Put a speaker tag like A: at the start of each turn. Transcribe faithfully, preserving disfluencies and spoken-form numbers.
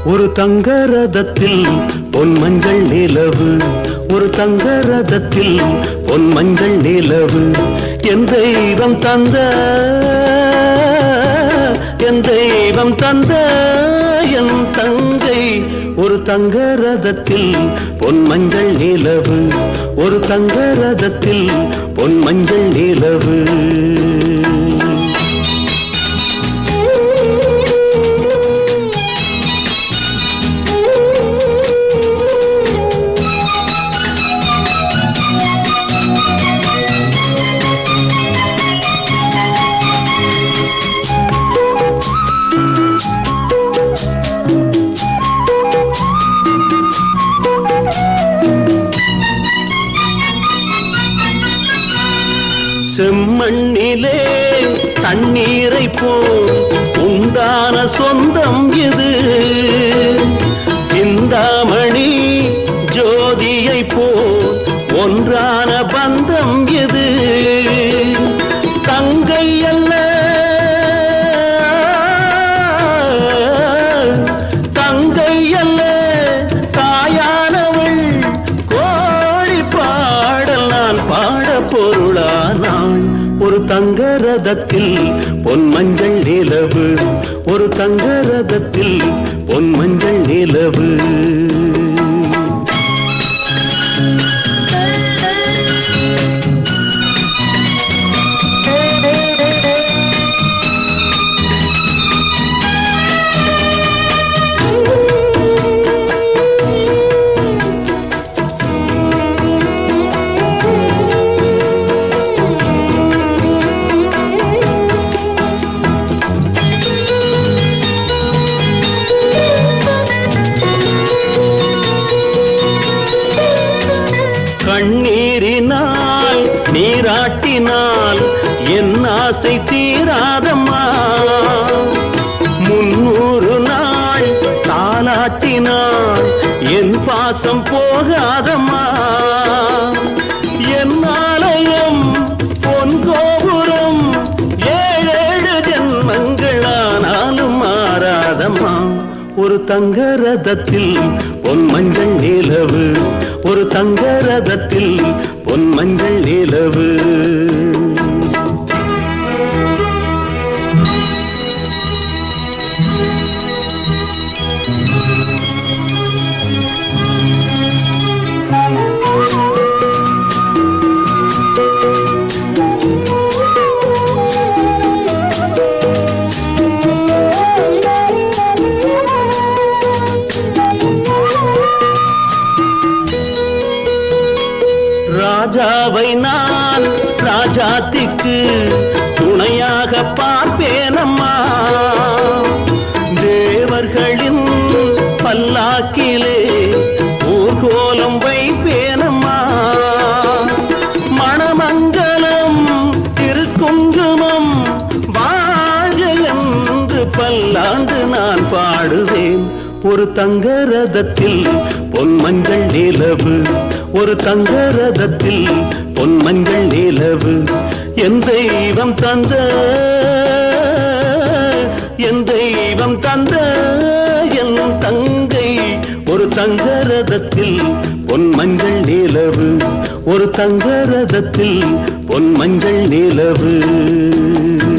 A: ஒரு தங்க ரதத்தில் பொன் மஞ்சள் நிலவு, ஒரு தங்க ரதத்தில் பொன் மஞ்சள் நிலவு. என் தெய்வம் தந்த என் தெய்வம் தந்த என் தங்கை. ஒரு தங்க ரதத்தில் பொன் மஞ்சள் நிலவு, ஒரு தங்க ரதத்தில் பொன் மஞ்சள் நிலவு. செம்மண்ணிலே தண்ணீரை போல் உண்டான சொந்தம் இது, சிந்தாமணி ஜோதியை போல் ஒன்றான பந்தம் இது. தங்கை அல்ல தங்கை அல்ல தாயானவள், கோழி பாடல் நான் பாட பொருளானாள். ஒரு தங்க ரதத்தில் பொன் மஞ்சள் நிலவு, ஒரு தங்க ரதத்தில் பொன் மஞ்சள் நிலவு. கண்ணீரினால் நீராட்டினால் என் ஆசை தீராதம்மா, முன்னூறு நாள் தாலாட்டினால் என் பாசம் போகாதம்மா. என் ஆலயம் பொன் கோபுரம் ஏழேழு ஜென்மங்களானாலும் மாறாதம்மா. ஒரு தங்க ரதத்தில் பொன் மஞ்சள் நிலவு, ஒரு தங்க ரதத்தில் பொன் மஞ்சள் நிலவு. ராஜாவை நான் ராஜாத்திக்கு துணையாக பார்ப்பேனம்மா, தேவர்களின் பல்லாக்கிலே ஊர்கோலம் வைப்பேனம்மா. மணமங்கலம் திருக்குங்குமம் வாழ என்று பல்லாண்டு நான் பாடுவேன். ஒரு தங்க ரதத்தில் பொன் மஞ்சள் நிலவு, ஒரு தங்க ரதத்தில் பொன் மஞ்சள் நிலவு. என் தெய்வம் தந்த என் தெய்வம் தந்த என் தங்கை. ஒரு தங்க ரதத்தில் பொன் மஞ்சள் நிலவு, ஒரு தங்க ரதத்தில் பொன் மஞ்சள் நிலவு.